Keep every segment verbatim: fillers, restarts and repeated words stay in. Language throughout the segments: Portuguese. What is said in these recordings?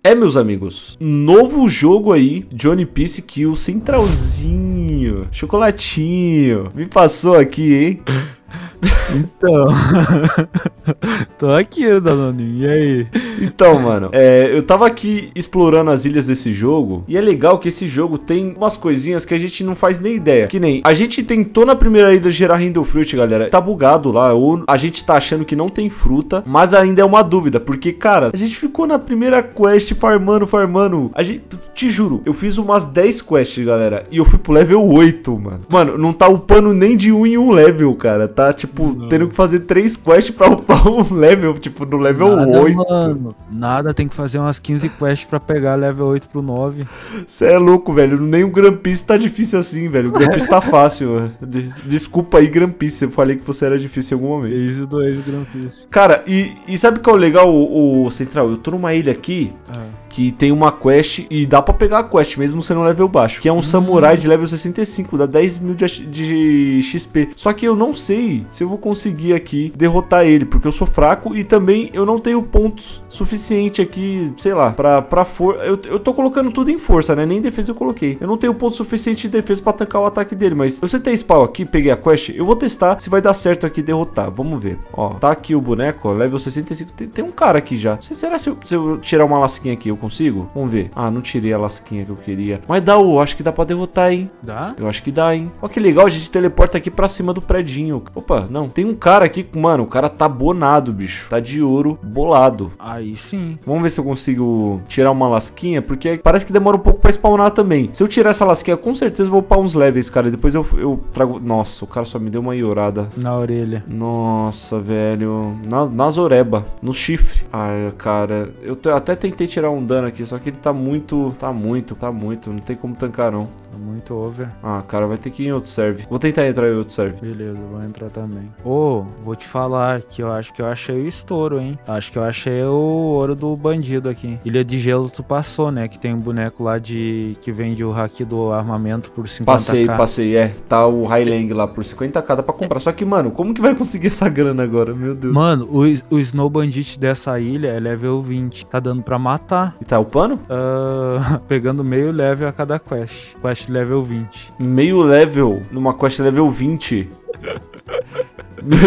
É, meus amigos, novo jogo aí de One Piece que o Centralzinho, chocolatinho, me passou aqui, hein? Então, tô aqui, Danoninho, e aí? Então, mano, é, eu tava aqui explorando as ilhas desse jogo e é legal que esse jogo tem umas coisinhas que a gente não faz nem ideia. Que nem, a gente tentou na primeira ilha gerar Randall Fruit, galera, tá bugado lá, ou a gente tá achando que não tem fruta, mas ainda é uma dúvida, porque, cara, a gente ficou na primeira quest farmando, farmando, a gente, te juro, eu fiz umas dez quests, galera, e eu fui pro level oito, mano. Mano, não tá upando nem de um em um level, cara, tá, tipo, não. Tendo que fazer três quests pra upar um level, tipo, no level nada, oito. Mano, nada, tem que fazer umas quinze quests pra pegar level oito pro nove. Cê é louco, velho, nem o Grand Piece tá difícil assim, velho, o Grand Piece tá fácil. Desculpa aí, Grand Piece, eu falei que você era difícil em algum momento. Isso do ex-Grand Piece. Cara, e, e sabe o que é o legal, o, o Central? Eu tô numa ilha aqui... Ah. Que tem uma quest e dá pra pegar a quest mesmo sendo level baixo. Que é um hum. samurai de level sessenta e cinco, dá dez mil de, de X P. Só que eu não sei se eu vou conseguir aqui derrotar ele, porque eu sou fraco e também eu não tenho pontos suficiente aqui, sei lá, pra, pra força. Eu, eu tô colocando tudo em força, né? Nem defesa eu coloquei. Eu não tenho ponto suficiente de defesa pra tancar o ataque dele, mas eu setei spawn aqui, peguei a quest, eu vou testar se vai dar certo aqui derrotar. Vamos ver. Ó, tá aqui o boneco, ó, level sessenta e cinco. Tem, tem um cara aqui já. Será se eu, se eu tirar uma lasquinha aqui, eu consigo? Vamos ver. Ah, não tirei a lasquinha que eu queria. Mas dá, eu acho que dá pra derrotar, hein? Dá? Eu acho que dá, hein? Ó que legal, a gente teleporta aqui pra cima do predinho. Opa, não. Tem um cara aqui, mano, o cara tá bonado, bicho. Tá de ouro bolado. Aí sim. Vamos ver se eu consigo tirar uma lasquinha, porque parece que demora um pouco pra spawnar também. Se eu tirar essa lasquinha, com certeza eu vou upar uns levels, cara. Depois eu, eu trago... Nossa, o cara só me deu uma iorada. Na orelha. Nossa, velho. Na, nas oreba. No chifre. Ai, cara. Eu até tentei tirar um dano aqui, só que ele tá muito, tá muito, tá muito, não tem como tancar não. Tá muito over. Ah, cara, vai ter que ir em outro serve. Vou tentar entrar em outro serve. Beleza, vou entrar também. Ô, oh, vou te falar que eu acho que eu achei o estouro, hein? Acho que eu achei o ouro do bandido aqui. Ilha de Gelo tu passou, né? Que tem um boneco lá de... que vende o hack do armamento por cinquenta k. Passei, passei, é. Tá o Highlang lá por cinquenta k, dá pra comprar. Só que, mano, como que vai conseguir essa grana agora? Meu Deus. Mano, o, o Snow Bandit dessa ilha é level vinte. Tá dando pra matar. E tá upando? Uh, pegando meio level a cada quest. Quest level vinte. Meio level numa quest level vinte? Meu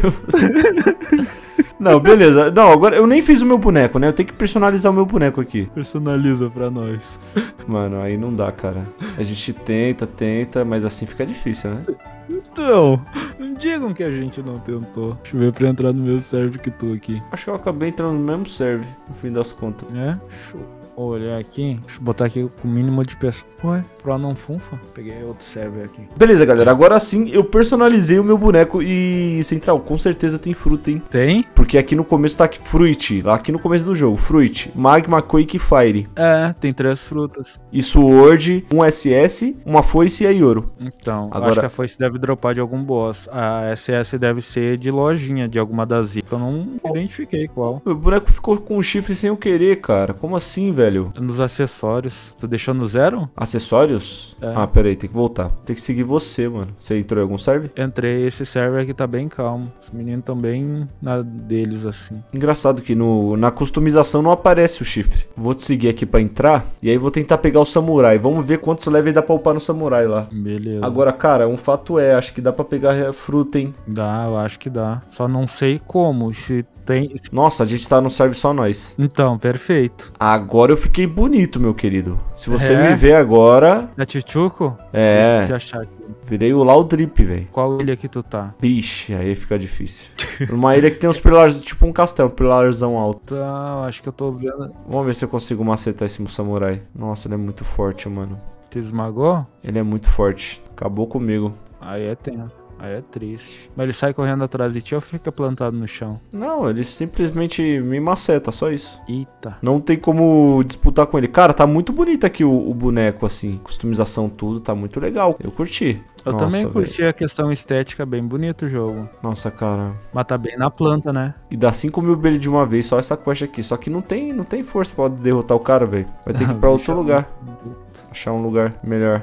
Deus. Não, beleza. Não, agora eu nem fiz o meu boneco, né? Eu tenho que personalizar o meu boneco aqui. Personaliza pra nós. Mano, aí não dá, cara. A gente tenta, tenta, mas assim fica difícil, né? Então, não digam que a gente não tentou. Deixa eu ver pra entrar no mesmo serve que tu aqui. Acho que eu acabei entrando no mesmo serve, no fim das contas. É? Show. Vou olhar aqui, deixa eu botar aqui com o mínimo de pessoas. Ué, pro não funfa. Peguei outro server aqui. Beleza, galera, agora sim eu personalizei o meu boneco e Central, com certeza tem fruta, hein? Tem? Porque aqui no começo tá aqui Fruit, lá aqui no começo do jogo, Fruit, Magma, Quake e Fire. É, tem três frutas. E Sword, um S S, uma foice e a Yoro. Então, agora... acho que a foice deve dropar de algum boss. A S S deve ser de lojinha, de alguma das ilhas. Eu não identifiquei qual. Meu boneco ficou com o chifre sem eu querer, cara. Como assim, velho? Nos acessórios. Tu deixou no zero? Acessórios? É. Ah, pera aí, tem que voltar. Tem que seguir você, mano. Você entrou em algum server? Entrei, esse server aqui tá bem calmo. Os meninos tão bem na deles, assim. Engraçado que no, na customização não aparece o chifre. Vou te seguir aqui pra entrar. E aí vou tentar pegar o samurai. Vamos ver quantos levels dá pra upar no samurai lá. Beleza. Agora, cara, um fato é, acho que dá pra pegar fruta, hein? Dá, eu acho que dá. Só não sei como. Se tem... Nossa, a gente tá no serve só nós. Então, perfeito. Agora eu fiquei bonito, meu querido. Se você é? me ver agora... Da Tchutchuco? É. Se achar aqui. Virei o Laudrip, velho. Qual ilha que tu tá? Biche, aí fica difícil. Numa ilha que tem uns pilares, tipo um castelo, um pilarzão alto. Tá, acho que eu tô vendo. Vamos ver se eu consigo macetar esse samurai. Nossa, ele é muito forte, mano. Tu esmagou? Ele é muito forte. Acabou comigo. Aí é tenso. Aí é triste. Mas ele sai correndo atrás de ti ou fica plantado no chão? Não, ele simplesmente me maceta, só isso. Eita. Não tem como disputar com ele. Cara, tá muito bonito aqui o, o boneco, assim. Customização, tudo, tá muito legal. Eu curti. Eu Nossa, também curti véio. a questão estética, bem bonito o jogo. Nossa, cara. Mas tá bem na planta, né? E dá cinco mil belly de uma vez, só essa quest aqui. Só que não tem, não tem força pra derrotar o cara, velho. Vai ter que ir pra outro lugar. Achar um lugar melhor.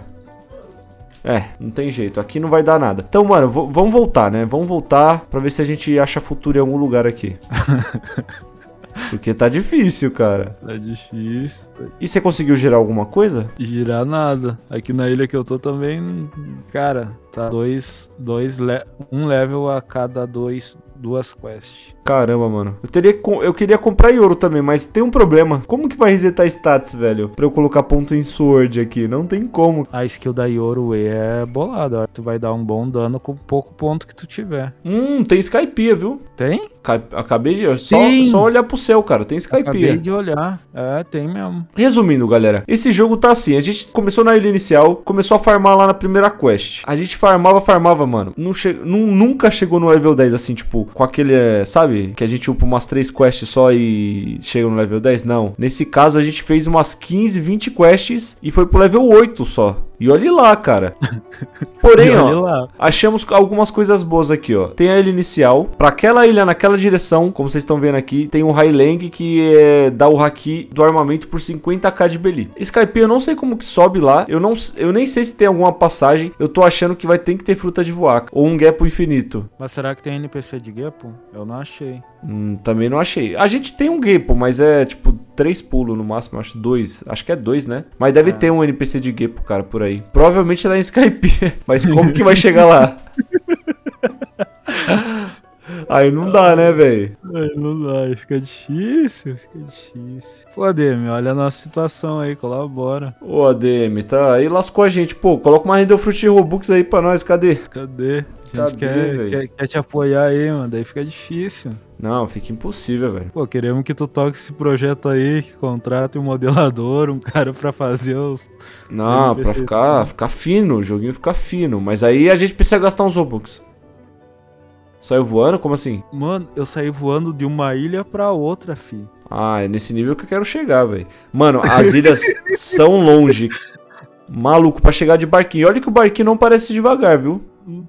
É, não tem jeito, aqui não vai dar nada. Então, mano, vamos voltar, né? Vamos voltar pra ver se a gente acha futuro em algum lugar aqui. Porque tá difícil, cara. Tá difícil. E você conseguiu gerar alguma coisa? Girar nada. Aqui na ilha que eu tô também, cara, tá dois, dois le um level a cada dois, duas quests. Caramba, mano. Eu, teria, eu queria comprar Yoro também, mas tem um problema. Como que vai resetar stats, velho? Pra eu colocar ponto em Sword aqui. Não tem como. A skill da Yoro é bolada. Ó. Tu vai dar um bom dano com pouco ponto que tu tiver. Hum, tem Skypiea, viu? Tem? Acabei de... Só, só olhar pro céu, cara. Tem Skypiea. Acabei de olhar. É, tem mesmo. Resumindo, galera. Esse jogo tá assim. A gente começou na ilha inicial. Começou a farmar lá na primeira quest. A gente farmava, farmava, mano. Não che... Nunca chegou no level dez, assim, tipo... Com aquele, sabe? Que a gente upa umas três quests só e chega no level dez. Não. Nesse caso, a gente fez umas quinze, vinte quests e foi pro level oito só. E olhe lá, cara. Porém, ó, lá. Achamos algumas coisas boas aqui, ó. Tem a ilha inicial. Pra aquela ilha, naquela direção, como vocês estão vendo aqui, tem o Highlang que é, dá o haki do armamento por cinquenta k de Belly. Skypiea eu não sei como que sobe lá. Eu, não, eu nem sei se tem alguma passagem. Eu tô achando que vai ter que ter fruta de voar. Ou um Gepo infinito. Mas será que tem N P C de Gepo? Eu não achei. Hum, também não achei. A gente tem um Gepo, mas é tipo três pulos no máximo. Acho dois. Acho que é dois, né? Mas deve é. ter um N P C de Gepo, cara, por aí. Provavelmente lá em Skypiea. Mas como que vai chegar lá? Aí não dá, né, velho? Aí não dá, fica difícil, fica difícil. Pô, A D M, olha a nossa situação aí, colabora. Ô, A D M, tá? Aí lascou a gente. Pô, coloca uma Render Fruit Robux aí pra nós, cadê? Cadê? A gente Cadê, quer, quer, quer te apoiar aí, mano, daí fica difícil. Não, fica impossível, velho. Pô, queremos que tu toque esse projeto aí, que contrate um modelador, um cara pra fazer os... Não, pra ficar, ficar fino, o joguinho ficar fino. Mas aí a gente precisa gastar uns Robux. Saiu voando? Como assim? Mano, eu saí voando de uma ilha pra outra, fi. Ah, é nesse nível que eu quero chegar, velho. Mano, as ilhas são longe. Maluco, pra chegar de barquinho. Olha que o barquinho não parece devagar, viu?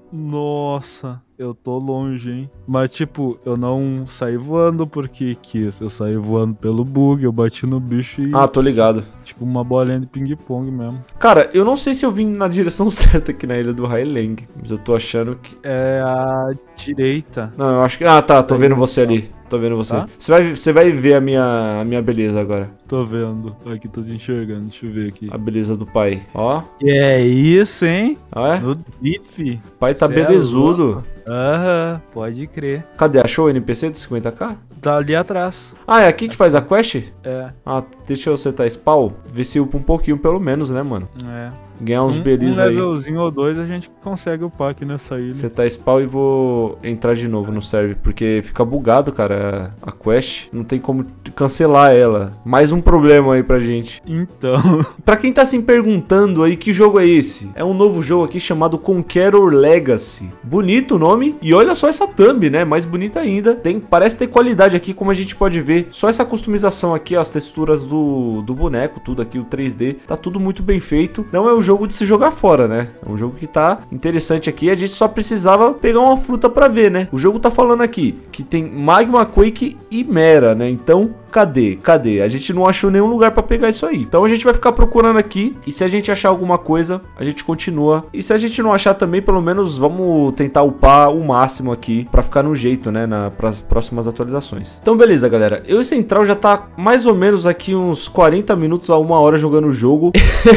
Nossa, eu tô longe, hein? Mas, tipo, eu não saí voando porque quis. Eu saí voando pelo bug, eu bati no bicho e... Ah, tô ligado. Tipo, uma bolinha de ping-pong mesmo. Cara, eu não sei se eu vim na direção certa aqui na ilha do Highlang, mas eu tô achando que... É a direita. Não, eu acho que... Ah, tá, tô vendo você ali. Tô vendo você. Tá? Você, vai, você vai ver a minha, a minha beleza agora. Tô vendo. Aqui, tô te enxergando. Deixa eu ver aqui. A beleza do pai. Ó. E é isso, hein? Ah, é? No drip. O pai tá Cê belezudo. Aham, pode crer. Cadê? Achou o N P C dos cinquenta k? Tá ali atrás. Ah, é aqui que faz a quest? É. Ah, deixa eu acertar spawn. Ver se upa um pouquinho pelo menos, né, mano? É. Ganhar uns um, belis um aí. Um levelzinho ou dois a gente consegue upar aqui nessa ilha. Você tá spawn e vou entrar de novo no server, porque fica bugado, cara, a quest. Não tem como cancelar ela. Mais um problema aí pra gente. Então... Pra quem tá se perguntando aí, que jogo é esse? É um novo jogo aqui chamado Conqueror Legacy. Bonito o nome. E olha só essa thumb, né? Mais bonita ainda. Tem, parece ter qualidade aqui, como a gente pode ver. Só essa customização aqui, ó, as texturas do, do boneco, tudo aqui, o três D. Tá tudo muito bem feito. Não é o jogo de se jogar fora, né? É um jogo que tá interessante aqui. A gente só precisava pegar uma fruta pra ver, né? O jogo tá falando aqui que tem Magma, Quake e Mera, né? Então, cadê? Cadê? A gente não achou nenhum lugar pra pegar isso aí. Então a gente vai ficar procurando aqui. E se a gente achar alguma coisa, a gente continua. E se a gente não achar também, pelo menos vamos tentar upar o máximo aqui pra ficar no jeito, né? Na, pras próximas atualizações. Então, beleza, galera. Eu e Central já tá mais ou menos aqui uns quarenta minutos a uma hora jogando o jogo.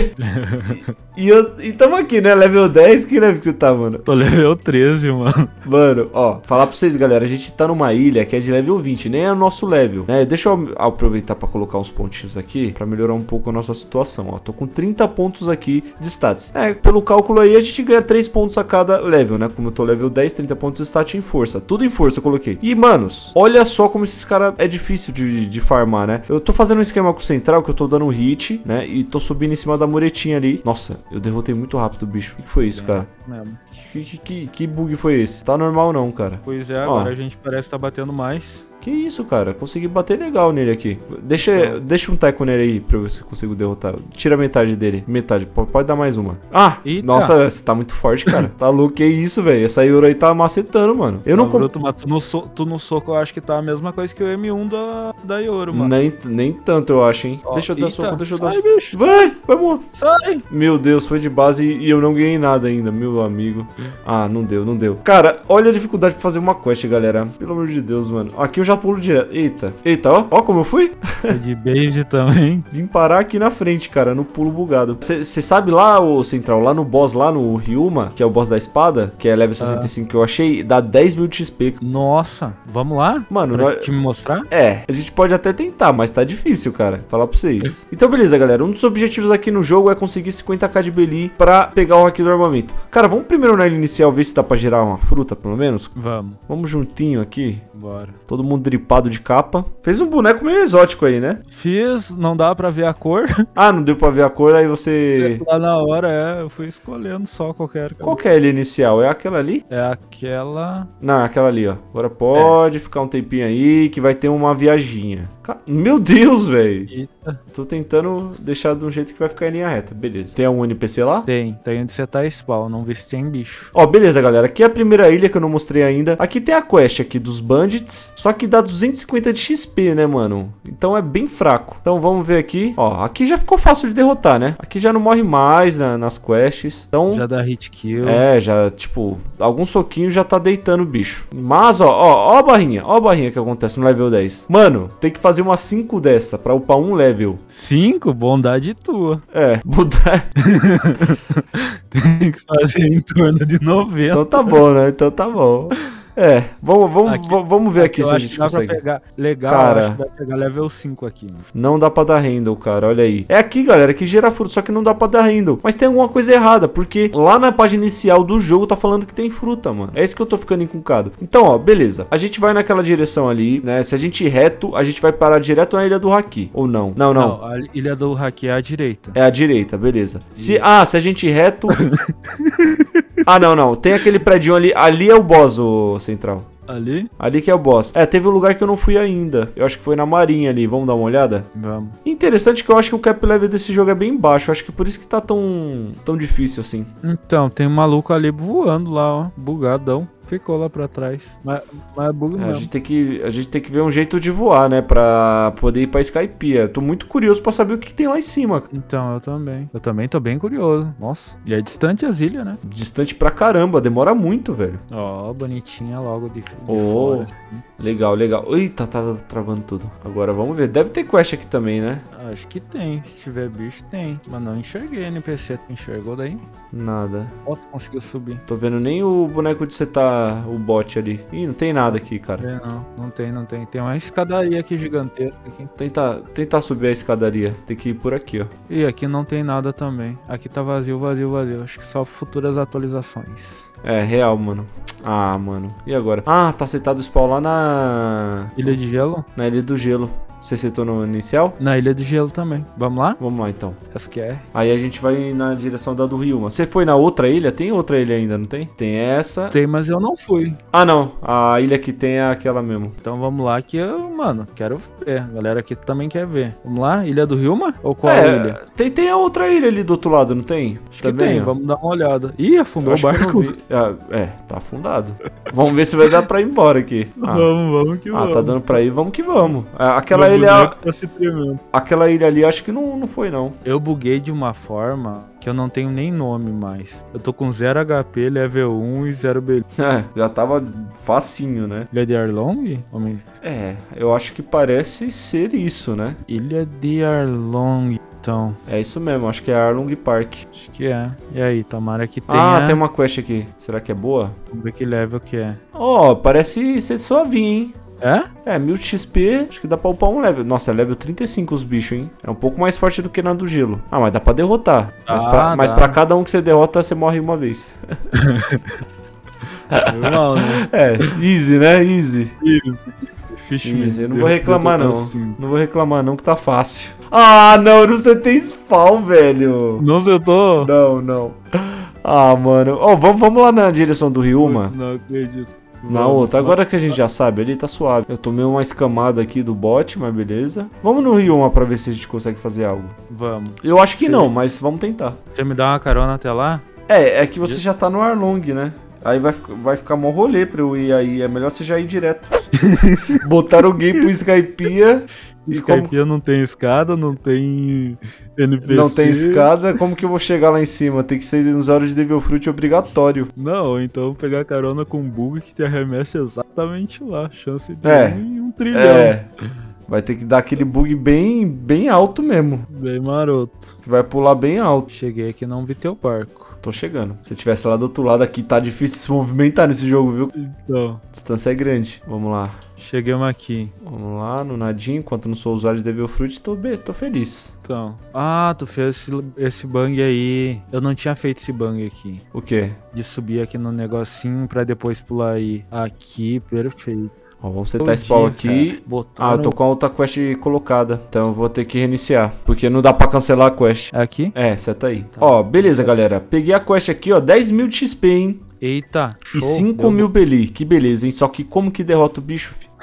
E, eu, e tamo aqui, né? Level dez, que level que você tá, mano? Tô level treze, mano. Mano, ó, falar pra vocês, galera, a gente tá numa ilha que é de level vinte, nem é o nosso level, né? Deixa eu aproveitar pra colocar uns pontinhos aqui, pra melhorar um pouco a nossa situação, ó. Tô com trinta pontos aqui de stats. É, pelo cálculo aí, a gente ganha três pontos a cada level, né? Como eu tô level dez, trinta pontos de stat em força. Tudo em força eu coloquei. E, manos, olha só como esses caras é difícil de, de farmar, né? Eu tô fazendo um esquema com o Central, que eu tô dando um hit, né? E tô subindo em cima da muretinha ali. Nossa, eu derrotei muito rápido o bicho. O que foi isso, é, cara? Mesmo. Que, que, que, que bug foi esse? Tá normal não, cara. Pois é, agora Ó. a gente parece estar tá batendo mais. Que isso, cara? Consegui bater legal nele aqui. Deixa, então. deixa um teco nele aí pra ver se eu consigo derrotar. Tira metade dele. Metade. Pode, pode dar mais uma. Ah! Eita. Nossa, você tá muito forte, cara. Tá louco. Que isso, velho? Essa Yoro aí tá macetando, mano. Eu tá não... Bruto, mas tu no, so, tu no soco eu acho que tá a mesma coisa que o M um da, da Yoro, mano. Nem, nem tanto, eu acho, hein? Ó, deixa eu dar soco, deixa eu dar soco. Bicho, vai, vamos. Sai! Meu Deus, foi de base e eu não ganhei nada ainda, meu amigo. Ah, não deu, não deu. Cara, olha a dificuldade de fazer uma quest, galera. Pelo amor de Deus, mano. Aqui eu já já pulo direto. Eita, eita, ó, ó como eu fui. Foi de base também. Vim parar aqui na frente, cara, no pulo bugado. Você sabe lá, o Central, lá no boss, lá no Ryuma, que é o boss da espada, que é level sessenta e cinco ah. que eu achei, dá dez mil de X P. Nossa, vamos lá? Mano, pra nós... te me mostrar? É, a gente pode até tentar, mas tá difícil, cara, falar pra vocês. Então, beleza, galera, um dos objetivos aqui no jogo é conseguir cinquenta k de Beli pra pegar o haki do armamento. Cara, vamos primeiro na ilha inicial ver se dá pra gerar uma fruta, pelo menos? Vamos. Vamos juntinho aqui. Bora. Todo mundo dripado de capa. Fez um boneco meio exótico aí, né? Fiz, não dá pra ver a cor. Ah, não deu pra ver a cor, aí você... Lá na hora, é, eu fui escolhendo só qualquer... Qual que é a ilha inicial? É aquela ali? É aquela... Não, é aquela ali, ó. Agora pode é. ficar um tempinho aí que vai ter uma viaginha. Meu Deus, velho. Eita. Tô tentando deixar de um jeito que vai ficar em linha reta. Beleza. Tem algum N P C lá? Tem. Tem onde você tá spawn. Não vi se tem bicho. Ó, beleza, galera. Aqui é a primeira ilha que eu não mostrei ainda. Aqui tem a quest aqui dos bandits. Só que dá duzentos e cinquenta de X P, né, mano? Então é bem fraco. Então vamos ver aqui. Ó, aqui já ficou fácil de derrotar, né? Aqui já não morre mais na, nas quests. Então... Já dá hit kill. É, já, tipo... Alguns soquinhos já tá deitando o bicho. Mas, ó, ó, ó a barrinha. Ó a barrinha que acontece no level dez. Mano, tem que fazer umas cinco dessa pra upar um level. cinco? Bondade tua. É, mudar. Tem que fazer em torno de noventa. Então tá bom, né? Então tá bom. É, vamos, vamos, aqui, vamos ver aqui, aqui se a gente consegue. Pra pegar. Legal, cara, eu acho que dá pra pegar level cinco aqui. Mano. Não dá pra dar handle, cara, olha aí. É aqui, galera, que gera fruta, só que não dá pra dar handle. Mas tem alguma coisa errada, porque lá na página inicial do jogo tá falando que tem fruta, mano. É isso que eu tô ficando encucado. Então, ó, beleza. A gente vai naquela direção ali, né? Se a gente ir reto, a gente vai parar direto na ilha do Haki. Ou não? Não, não. Não, a ilha do Haki é a direita. É a direita, beleza. Se, ah, se a gente ir reto... Ah, não, não. Tem aquele prédio ali. Ali é o boss, o Central. Ali? Ali que é o boss. É, teve um lugar que eu não fui ainda. Eu acho que foi na marinha ali. Vamos dar uma olhada? Vamos. Interessante que eu acho que o cap level desse jogo é bem baixo. Eu acho que por isso que tá tão, tão difícil assim. Então, tem um maluco ali voando lá, ó. Bugadão. Ficou lá pra trás. Mas, mas é bug é, mesmo. A gente, tem que, a gente tem que ver um jeito de voar, né? Pra poder ir pra Skypiea. Tô muito curioso pra saber o que, que tem lá em cima. Então, eu também. Eu também tô bem curioso. Nossa. E é distante as ilhas, né? Distante pra caramba. Demora muito, velho. Ó, oh, bonitinha logo de, de oh, fora. Assim. Legal, legal. Eita, tá travando tudo. Agora vamos ver. Deve ter quest aqui também, né? Acho que tem. Se tiver bicho, tem. Mas não enxerguei N P C. Tu enxergou daí? Nada. Ó, tu conseguiu subir. Tô vendo nem o boneco de setar o bot ali. Ih, não tem nada aqui, cara. É, não, não tem, não tem. Tem uma escadaria aqui gigantesca aqui. Tentar, tentar subir a escadaria. Tem que ir por aqui, ó. E aqui não tem nada também. Aqui tá vazio, vazio, vazio. Acho que só futuras atualizações. É, real, mano. Ah, mano. E agora? Ah, tá setado o spawn lá na... Ilha de Gelo? Na Ilha do Gelo. Você setou no inicial? Na Ilha de Gelo também. Vamos lá? Vamos lá, então. Essa que é. Aí a gente vai na direção da do Ryuma. Você foi na outra ilha? Tem outra ilha ainda, não tem? Tem essa. Tem, mas eu não fui. Ah, não. A ilha que tem é aquela mesmo. Então vamos lá que eu, mano, quero ver. A galera aqui também quer ver. Vamos lá? Ilha do Ryuma? Ou qual é, ilha? Tem, tem a outra ilha ali do outro lado, não tem? Acho também, que tem. ó. Vamos dar uma olhada. Ih, afundou o barco. Ah, é, tá afundado. Vamos ver se vai dar pra ir embora aqui. Ah. Vamos, vamos que vamos. Ah, tá dando pra ir, vamos que vamos. Aquela Meu ilha... Tá se tremendo. Aquela ilha ali, acho que não, não foi, não. Eu buguei de uma forma que eu não tenho nem nome mais. Eu tô com zero H P, level um e zero B. É, já tava facinho, né? Ilha de Arlong? Homem. É, eu acho que parece ser isso, né? Ilha de Arlong. Então. É isso mesmo, acho que é Arlong Park. Acho que é. E aí, tomara que tenha... Ah, tem uma quest aqui. Será que é boa? Vamos ver que level que é. Ó, oh, parece ser suavinho, hein? É? É, mil X P, acho que dá pra upar um level. Nossa, é level trinta e cinco os bichos, hein? É um pouco mais forte do que na do gelo. Ah, mas dá pra derrotar. Ah, mas, pra, mas pra cada um que você derrota, você morre uma vez. Normal, né? É, easy, né? Easy. Easy. Easy. Eu não vou reclamar, não. Assim. Não vou reclamar, não, que tá fácil. Ah, não, não você tem spawn, velho. Não acertou? Não, não. Ah, mano. Ó, oh, vamos, vamos lá na direção do Ryuma. Não acredito. Na outra, agora que a gente já sabe, ali tá suave. Eu tomei uma escamada aqui do bot, mas beleza. Vamos no Ryuma pra ver se a gente consegue fazer algo. Vamos. Eu acho que Sim. não, mas vamos tentar. Você me dá uma carona até lá? É, é que você já tá no Arlong, né? Aí vai, vai ficar mó rolê pra eu ir aí. É melhor você já ir direto. Botar o game pro Skypiea Skypiea não tem escada, não tem N P C. Não tem escada, como que eu vou chegar lá em cima? Tem que ser nos horas de Devil Fruit obrigatório. Não, então pegar carona com um bug que te arremessa exatamente lá. Chance de É. um em um trilhão. É. Vai ter que dar aquele bug bem, bem alto mesmo. Bem maroto. Que vai pular bem alto. Cheguei aqui e não vi teu barco. Tô chegando. Se tivesse lá do outro lado aqui, tá difícil se movimentar nesse jogo, viu? Então. A distância é grande. Vamos lá. Chegamos aqui. Vamos lá, no nadinho. Enquanto não sou usuário de Devil Fruit, tô, bem, tô feliz. Então. Ah, tu fez esse, esse bang aí. Eu não tinha feito esse bang aqui. O quê? De subir aqui no negocinho pra depois pular aí. Aqui, perfeito. Ó, vamos setar esse pau aqui. Botaram... Ah, eu tô com a outra quest colocada. Então eu vou ter que reiniciar. Porque não dá pra cancelar a quest. Aqui? É, seta aí. Tá. Ó, beleza, galera. Peguei a quest aqui, ó. dez mil de X P, hein? Eita. E Show. cinco Deu... mil Beli. Que beleza, hein? Só que como que derrota o bicho, filho?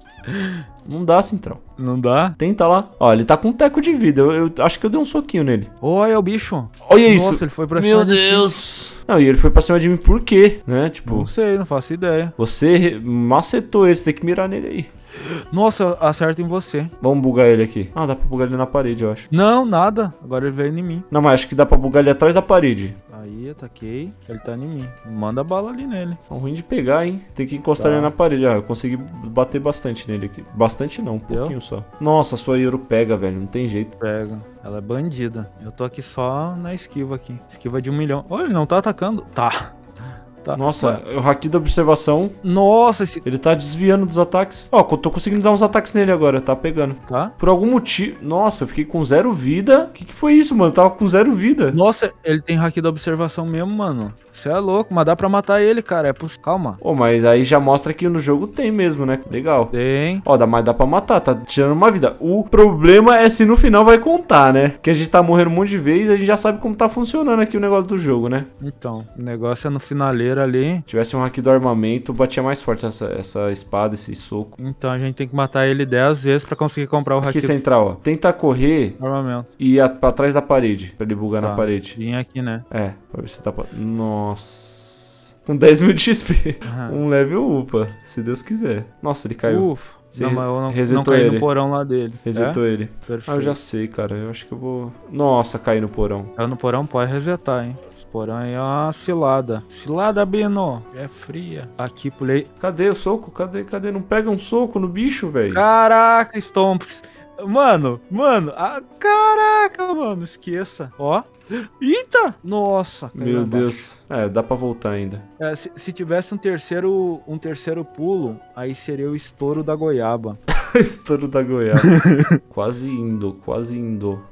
Não dá, Central. Não dá? Tenta lá. Ó, ele tá com um teco de vida. Eu, eu acho que eu dei um soquinho nele. Olha o bicho. Olha isso. Nossa, ele foi pra cima Meu de Deus. Não, e ele foi pra cima de mim por quê? Né? Tipo... Não sei, não faço ideia. Você macetou ele. Você tem que mirar nele aí. Nossa, acerta em você. Vamos bugar ele aqui. Ah, dá pra bugar ele na parede, eu acho. Não, nada. Agora ele veio em mim. Não, mas acho que dá pra bugar ele atrás da parede. Aí, ataquei. Ele tá em mim. Manda bala ali nele. É ruim de pegar, hein? Tem que encostar Tá. ele na parede. Ah, eu consegui bater bastante nele aqui. Bastante não, um Deu? pouquinho só. Nossa, a sua Yoro pega, velho. Não tem jeito. Pega. Ela é bandida. Eu tô aqui só na esquiva aqui. Esquiva de um milhão. Olha, ele não tá atacando. Tá. Tá. Nossa, o haki da observação, Nossa, esse... ele tá desviando dos ataques. Ó, eu tô conseguindo dar uns ataques nele agora, tá pegando. Tá? Por algum motivo... Nossa, eu fiquei com zero vida. O que que foi isso, mano? Eu tava com zero vida. Nossa, ele tem haki da observação mesmo, mano. Você é louco, mas dá pra matar ele, cara. É possível. Calma. Ô, mas aí já mostra que no jogo tem mesmo, né? Legal. Tem. Ó, dá, mas dá pra matar, tá tirando uma vida. O problema é se no final vai contar, né? Que a gente tá morrendo um monte de vezes e a gente já sabe como tá funcionando aqui o negócio do jogo, né? Então, o negócio é no finaleiro ali. Se tivesse um haki do armamento, batia mais forte essa, essa espada, esse soco. Então a gente tem que matar ele dez vezes pra conseguir comprar o Aqui haki central, ó. Tenta correr do armamento. e ir a- pra trás da parede, pra ele bugar Tá. na parede. Vim aqui, né? É, pra ver se dá pra... Nossa... Com dez mil de X P. Aham. Um level upa, se Deus quiser. Nossa, ele caiu. Ufa. Você Não, mas eu não, resetou não caí ele. no porão lá dele. Resetou ele. É? Perfeito. Ah, eu já sei, cara. Eu acho que eu vou... Nossa, caí no porão. Caiu no porão, pode resetar, hein? Esse porão aí é uma cilada. Cilada, Bino. É fria. Aqui, pulei. Cadê o soco? Cadê? Cadê? Não pega um soco no bicho, velho? Caraca, Stomps. Mano, mano. Ah, caraca, mano. Esqueça. Ó. Eita! Nossa. caiu Meu lá embaixo. Deus. É, dá pra voltar ainda. É, se, se tivesse um terceiro, um terceiro pulo, aí seria o estouro da goiaba. Estouro da goiaba. Quase indo, quase indo.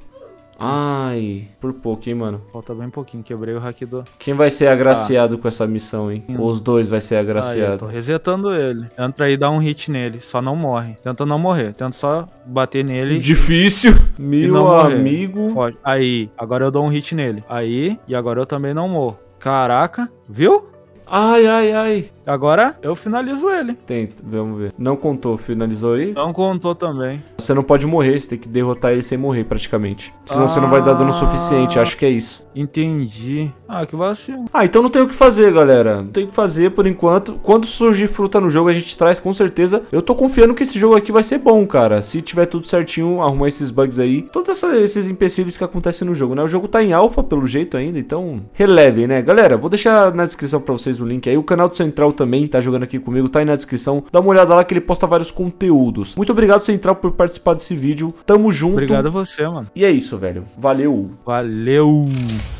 Ai, por pouco, hein, mano. Falta bem pouquinho, quebrei o hack do... Quem vai ser agraciado com essa missão, hein? Ou os dois vai ser Aí, eu tô agraciado. resetando ele. Entra aí e dá um hit nele, só não morre. Tenta não morrer, tenta só bater nele. Difícil. e Meu não morrer. amigo. Pode. Aí, agora eu dou um hit nele. Aí, e agora eu também não morro. Caraca, viu? Ai, ai, ai. Agora eu finalizo ele. Tenta, vamos ver. Não contou, finalizou aí? Não contou também. Você não pode morrer, você tem que derrotar ele sem morrer, praticamente. Senão você não vai dar dano suficiente, acho que é isso. Entendi. Ah, que vacilo. Ah, então não tem o que fazer, galera. Não tem o que fazer por enquanto. Quando surgir fruta no jogo, a gente traz com certeza. Eu tô confiando que esse jogo aqui vai ser bom, cara. Se tiver tudo certinho, arrumar esses bugs aí. Todos essa, esses empecilhos que acontecem no jogo, né? O jogo tá em alpha, pelo jeito ainda, então relevem, né? Galera, vou deixar na descrição pra vocês o link aí. O canal do Central também tá jogando aqui comigo, tá aí na descrição. Dá uma olhada lá que ele posta vários conteúdos. Muito obrigado, Central, por participar desse vídeo. Tamo junto. Obrigado a você, mano. E é isso, velho. Valeu. Valeu.